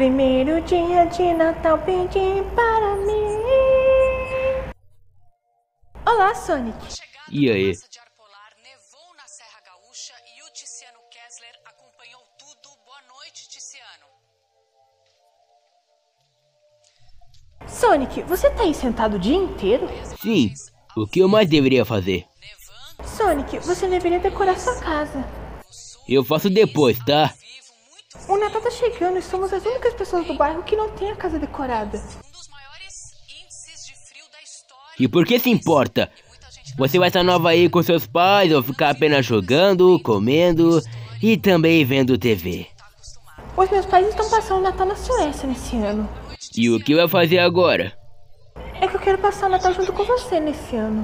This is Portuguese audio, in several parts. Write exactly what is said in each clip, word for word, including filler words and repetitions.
primeiro dia de Natal pedi para mim. Olá, Sonic. E aí? Nevou na Serra Gaúcha e o Tiziano Kessler acompanhou tudo. Boa noite, Tiziano. Sonic, você tá aí sentado o dia inteiro? Sim, o que eu mais deveria fazer? Sonic, você deveria decorar sua casa. Eu faço depois, tá? O Natal tá chegando e somos as únicas pessoas do bairro que não tem a casa decorada. E por que se importa? Você vai estar nova aí com seus pais ou ficar apenas jogando, comendo e também vendo T V? Os meus pais estão passando o Natal na Suécia nesse ano. E o que vai fazer agora? É que eu quero passar o Natal junto com você nesse ano.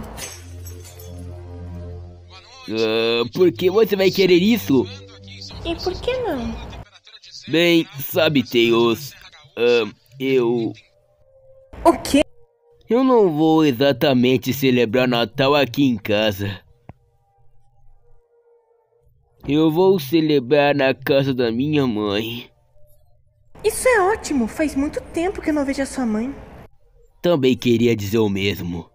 Uh, por que você vai querer isso? E por que não? Bem, sabe, Tails, uh, eu... O quê? Eu não vou exatamente celebrar Natal aqui em casa. Eu vou celebrar na casa da minha mãe. Isso é ótimo, faz muito tempo que eu não vejo a sua mãe. Também queria dizer o mesmo.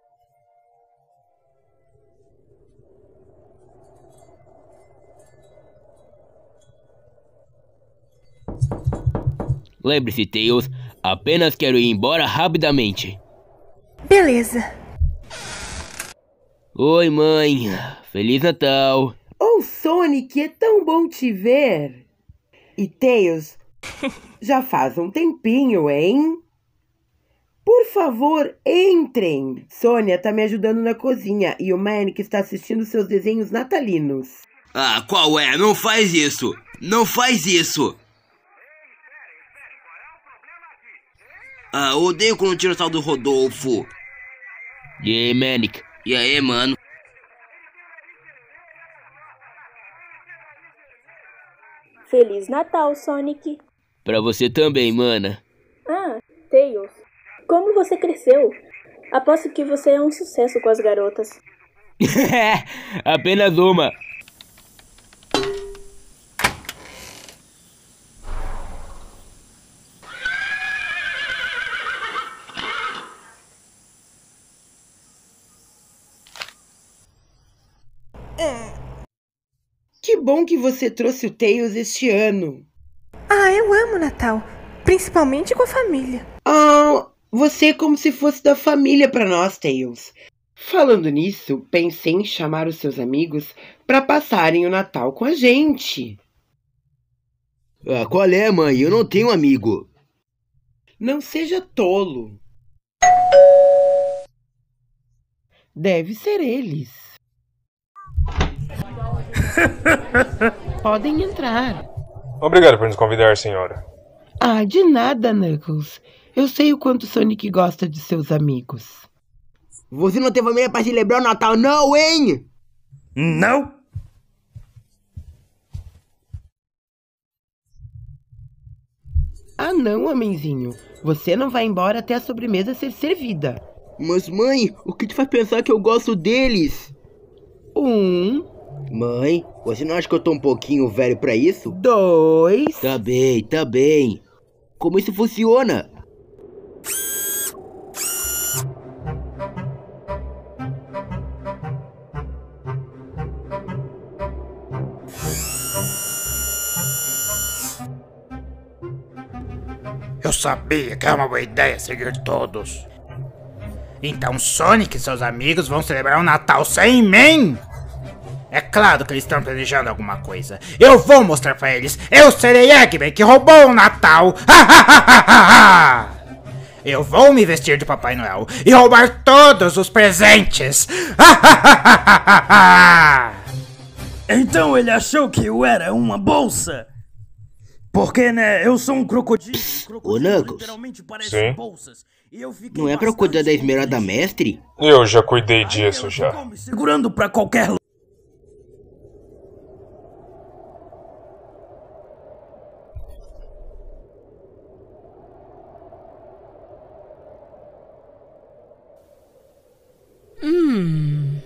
Lembre-se, Tails, apenas quero ir embora rapidamente. Beleza. Oi, mãe. Feliz Natal. Oh, Sonic, é tão bom te ver. E Tails, já faz um tempinho, hein? Por favor, entrem. Sônia tá me ajudando na cozinha e o Manic está assistindo seus desenhos natalinos. Ah, qual é? Não faz isso. Não faz isso. Ah, odeio quando tira o tal do Rodolfo. E aí, Manic? E aí, mano? Feliz Natal, Sonic. Pra você também, mana. Ah, Tails. Como você cresceu? Aposto que você é um sucesso com as garotas. Apenas uma. Que bom que você trouxe o Tails este ano. Ah, eu amo Natal, principalmente com a família. Ah, você é como se fosse da família pra nós, Tails. Falando nisso, pensei em chamar os seus amigos pra passarem o Natal com a gente. Ah, qual é, mãe? Eu não tenho amigo. Não seja tolo. Deve ser eles. Podem entrar. Obrigado por nos convidar, senhora. Ah, de nada, Knuckles. Eu sei o quanto Sonic gosta de seus amigos. Você não tem família pra celebrar o Natal, não, hein? Não? Ah, não, homenzinho. Você não vai embora até a sobremesa ser servida. Mas, mãe, o que te faz pensar que eu gosto deles? Um... Mãe, você não acha que eu tô um pouquinho velho pra isso? Dois... Tá bem, tá bem. Como isso funciona? Eu sabia que era uma boa ideia seguir todos. Então Sonic e seus amigos vão celebrar o Natal sem mim? É claro que eles estão planejando alguma coisa. Eu vou mostrar pra eles. Eu serei Eggman que roubou o Natal. Eu vou me vestir de Papai Noel e roubar todos os presentes. Então ele achou que eu era uma bolsa? Porque, né, eu sou um crocodilo. Ô, Knuckles. Sim. Bolsas, e eu fiquei Não é pra cuidar da Esmeralda Mestre? Eu já cuidei disso já. me segurando pra qualquer lugar. Hum.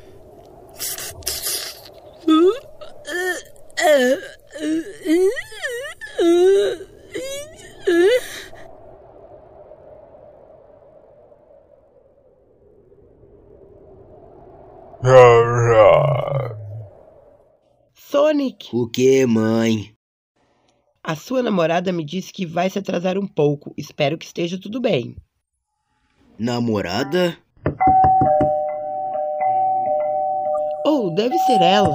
Sonic, O que, mãe? a sua namorada me disse que vai se atrasar um pouco. Espero que esteja tudo bem. Namorada? Ou deve ser ela.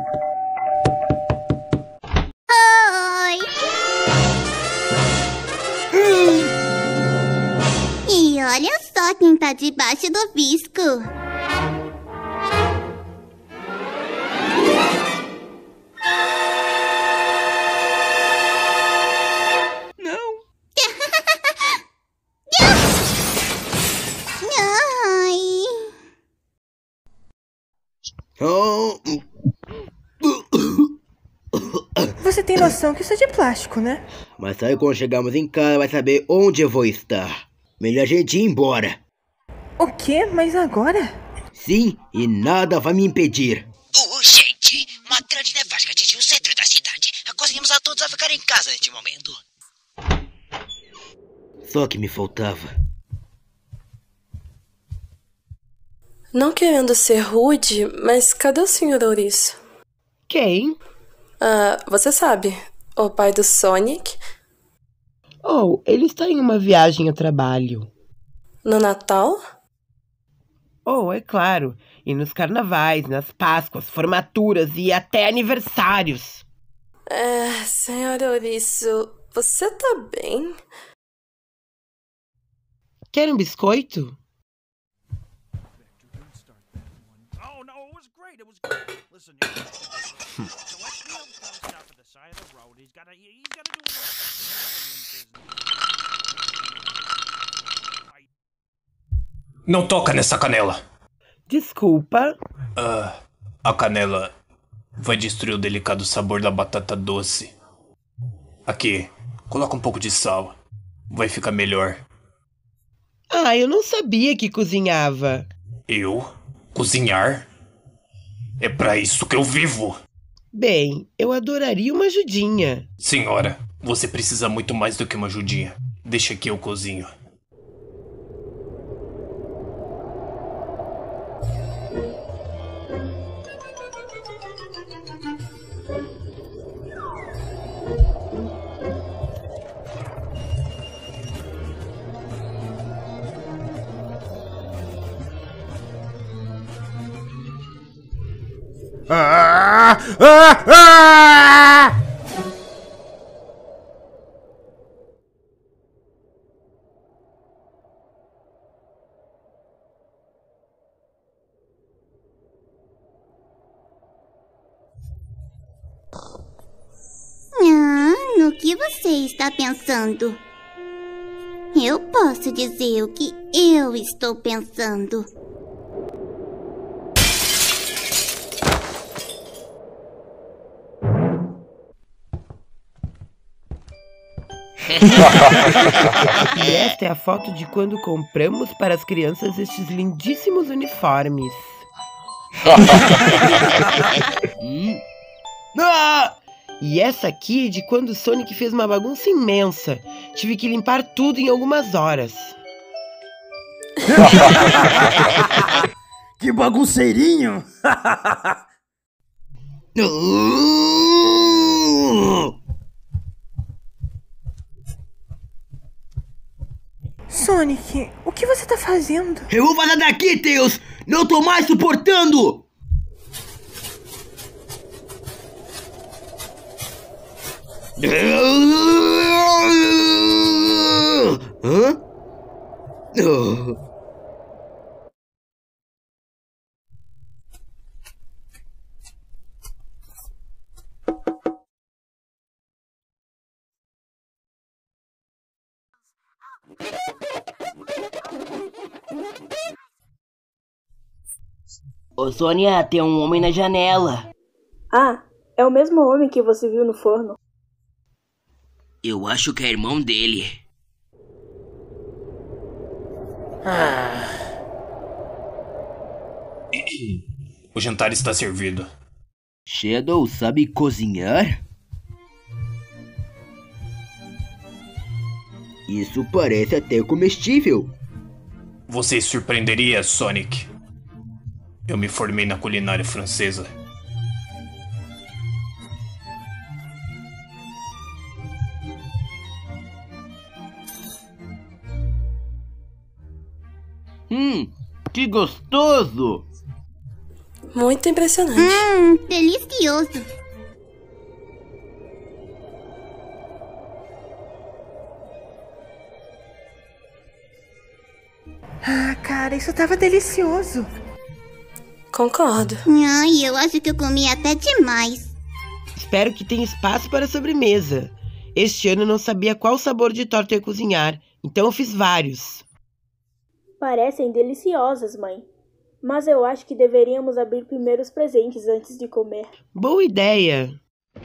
Oi! E olha só quem tá debaixo do visco. Não. Ai. Oh. Você tem noção que isso é de plástico, né? Mas aí quando chegarmos em casa vai saber onde eu vou estar. Melhor a gente ir embora. O quê? Mas agora? Sim, e nada vai me impedir. Urgente! Uma grande nevasca atingiu o centro da cidade. Aconselhamos a todos a ficar em casa neste momento. Só que me faltava. Não querendo ser rude, mas cadê o senhor Ouriço? Quem? Ah, você sabe, o pai do Sonic? Oh, ele está em uma viagem a trabalho. No Natal? Oh, é claro. E nos carnavais, nas Páscoas, formaturas e até aniversários. É, senhor Ouriço, você tá bem? Quer um biscoito? Não toca nessa canela. Desculpa. Ah, a canela vai destruir o delicado sabor da batata doce. Aqui, coloca um pouco de sal. Vai ficar melhor. Ah, eu não sabia que cozinhava. Eu? Cozinhar? É pra isso que eu vivo. Bem, eu adoraria uma ajudinha. Senhora, você precisa muito mais do que uma ajudinha. Deixa que eu cozinho. Ah, ah, ah! Ah, no que você está pensando? Eu posso dizer o que eu estou pensando. E esta é a foto de quando compramos para as crianças estes lindíssimos uniformes. hum? ah! E essa aqui é de quando o Sonic fez uma bagunça imensa. Tive que limpar tudo em algumas horas. Que bagunceirinho! Sonic, o que você tá fazendo? Eu vou vazar daqui, Tails! Não tô mais suportando! Hã? Oh. Ô Sônia, tem um homem na janela. Ah, é o mesmo homem que você viu no forno. Eu acho que é irmão dele. Ah. O jantar está servido. Shadow sabe cozinhar? Isso parece até comestível. Você surpreenderia, Sonic. Eu me formei na culinária francesa. Hum, que gostoso! Muito impressionante. Hum, delicioso. Ah, cara, isso tava delicioso. Concordo. Ai, eu acho que eu comi até demais. Espero que tenha espaço para a sobremesa. Este ano eu não sabia qual sabor de torta eu ia cozinhar, então eu fiz vários. Parecem deliciosas, mãe. Mas eu acho que deveríamos abrir primeiro os presentes antes de comer. Boa ideia.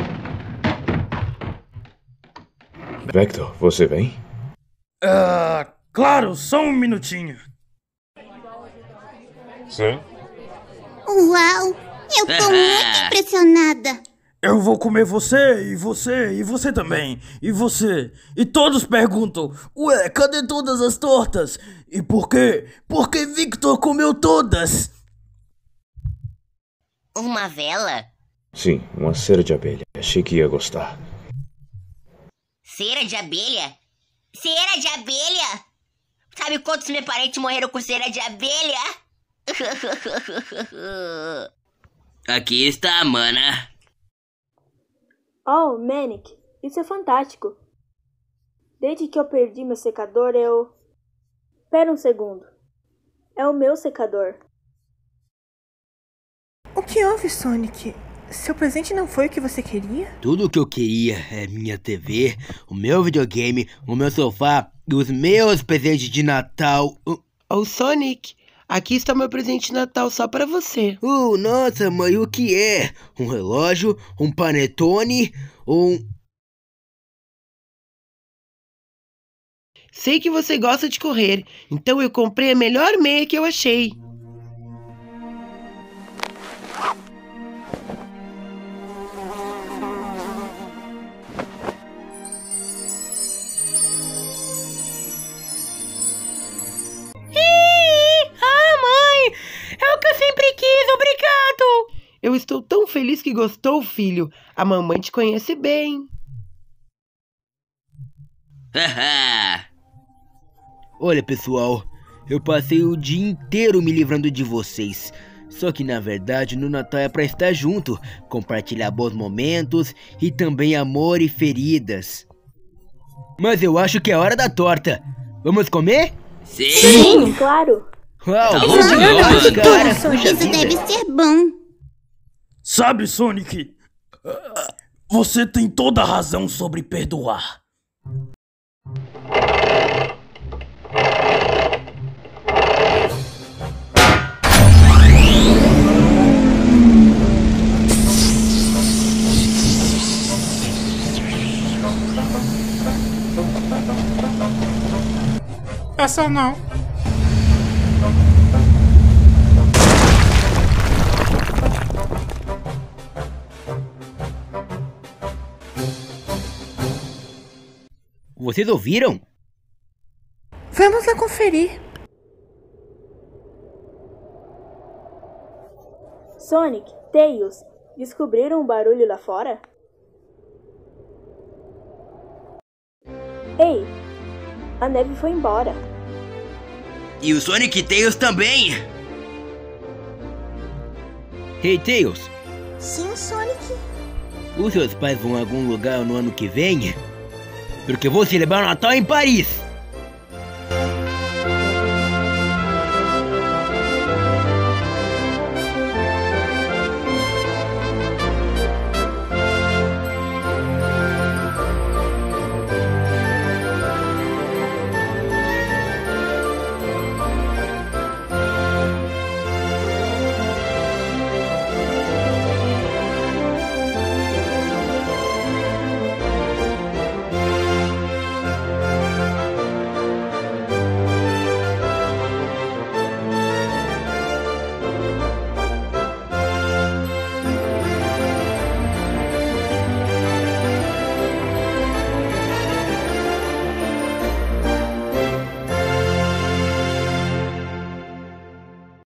Vector, você vem? Ah, claro, só um minutinho. Sim. Uau, eu tô muito impressionada. Eu vou comer você, e você, e você também, e você. E todos perguntam, ué, cadê todas as tortas? E por quê? Porque Victor comeu todas. Uma vela? Sim, uma cera de abelha. Achei que ia gostar. Cera de abelha? Cera de abelha? Sabe quantos meus parentes morreram com cera de abelha? Aqui está, mana. Oh, Manic, isso é fantástico. Desde que eu perdi meu secador, eu... Pera um segundo. É o meu secador. O que houve, Sonic? Seu presente não foi o que você queria? Tudo o que eu queria é minha T V, o meu videogame, o meu sofá e os meus presentes de Natal. Oh, Sonic, aqui está meu presente de Natal só para você. Uh, nossa, mãe, o que é? Um relógio? Um panetone? Um... Sei que você gosta de correr, então eu comprei a melhor meia que eu achei. Eu estou tão feliz que gostou, filho. A mamãe te conhece bem. Olha, pessoal, eu passei o dia inteiro me livrando de vocês. Só que na verdade no Natal é pra estar junto, compartilhar bons momentos e também amor e feridas. Mas eu acho que é hora da torta. Vamos comer? Sim, Sim claro. Uau, Tá bom demais, cara. Isso deve ser bom. Sabe, Sonic, você tem toda a razão sobre perdoar. Essa não. Vocês ouviram? Vamos lá conferir. Sonic, Tails, descobriram um barulho lá fora? Ei, a neve foi embora. E o Sonic e Tails também! Hey, Tails! Sim, Sonic? Os seus pais vão a algum lugar no ano que vem? Porque eu vou celebrar o Natal em Paris!